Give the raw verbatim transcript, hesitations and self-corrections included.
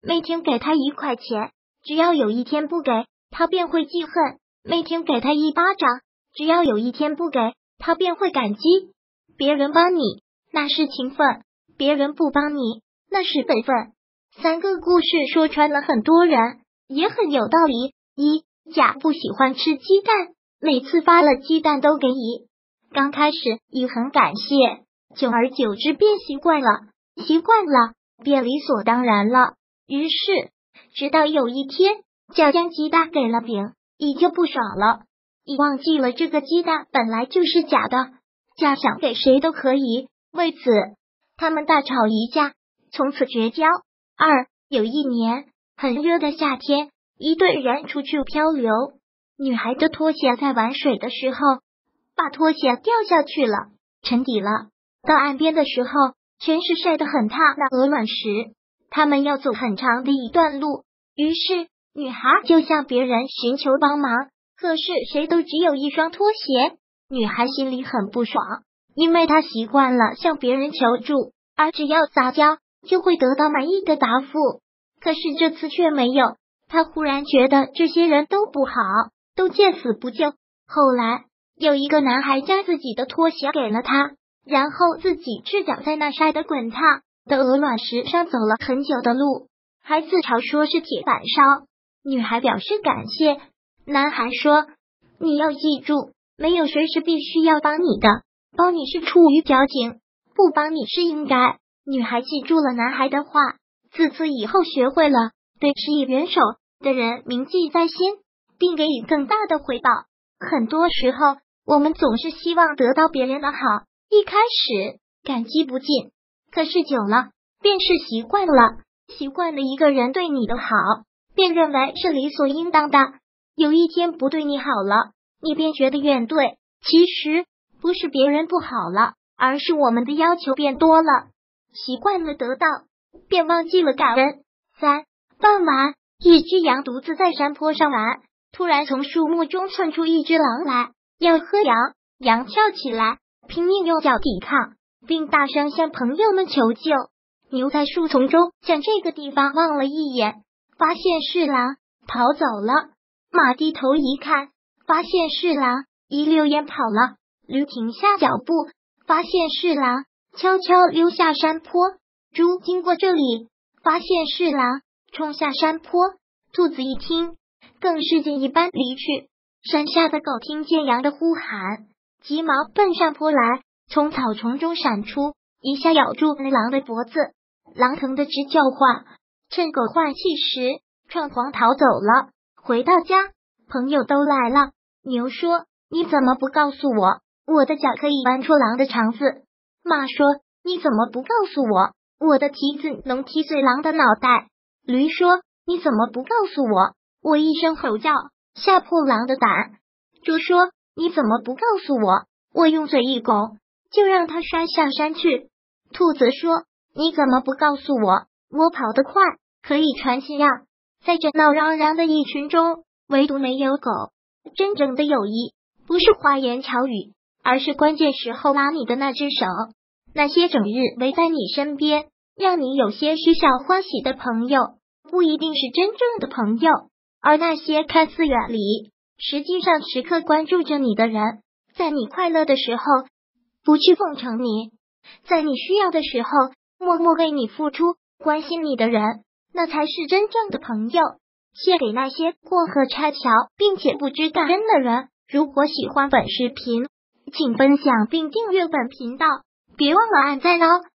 每天给他一块钱，只要有一天不给，他便会记恨；每天给他一巴掌，只要有一天不给，他便会感激。别人帮你，那是情分；别人不帮你，那是辈分。三个故事说穿了很多人，也很有道理。一，甲不喜欢吃鸡蛋，每次发了鸡蛋都给乙。刚开始乙很感谢，久而久之便习惯了，习惯了便理所当然了。于是直到有一天，甲将鸡蛋给了丙，乙就不爽了。乙忘记了这个鸡蛋本来就是假的，甲想给谁都可以，为此他们大吵一架，从此绝交。二，有一年很热的夏天，一队人出去漂流，女孩的拖鞋在玩水的时候把拖鞋掉下去了，沉底了。到岸边的时候，全是晒得很烫的鹅卵石，他们要走很长的一段路，于是女孩就向别人寻求帮忙，可是谁都只有一双拖鞋。女孩心里很不爽，因为她习惯了向别人求助，而只要撒娇就会得到满意的答复。可是这次却没有，她忽然觉得这些人都不好，都见死不救。后来有一个男孩将自己的拖鞋给了他，然后自己赤脚在那晒得滚烫的鹅卵石上走了很久的路，还自嘲说是铁板烧。女孩表示感谢，男孩说，你要记住，没有谁是必须要帮你的，帮你是出于矫情，不帮你是应该。女孩记住了男孩的话，自此以后学会了对施以援手的人铭记在心，并给予更大的回报。很多时候我们总是希望得到别人的好，一开始感激不尽，可是久了便是习惯了，习惯了一个人对你的好，便认为是理所应当的。有一天不对你好了，你便觉得怨怼，其实不是别人不好了，而是我们的要求变多了，习惯了得到，便忘记了感恩。三，傍晚，一只羊独自在山坡上玩，突然从树木中窜出一只狼来，要喝羊。羊跳起来，拼命用脚抵抗，并大声向朋友们求救。牛在树丛中向这个地方望了一眼，发现是狼，逃走了。马低头一看，发现是狼，一溜烟跑了。驴停下脚步，发现是狼，悄悄溜下山坡。猪经过这里，发现是狼，冲下山坡。兔子一听，更是箭一般离去。山下的狗听见羊的呼喊，急忙奔上坡来，从草丛中闪出，一下咬住了狼的脖子。狼疼得直叫唤，趁狗换气时闯黄逃走了。回到家，朋友都来了。牛说，你怎么不告诉我，我的脚可以剜出狼的肠子？马说，你怎么不告诉我，我的蹄子能踢碎狼的脑袋？驴说，你怎么不告诉我，我一声吼叫吓破狼的胆？猪说，你怎么不告诉我，我用嘴一拱就让它摔下山去？兔子说，你怎么不告诉我，我跑得快，可以传信呀？在这闹嚷嚷的一群中，唯独没有狗。真正的友谊不是花言巧语，而是关键时候拉你的那只手。那些整日围在你身边，让你有些许小欢喜的朋友，不一定是真正的朋友。而那些看似远离，实际上时刻关注着你的人，在你快乐的时候不去奉承你，在你需要的时候默默为你付出，关心你的人，那才是真正的朋友。献给那些过河拆桥并且不知感恩的人。如果喜欢本视频，请分享并订阅本频道，别忘了按赞哦。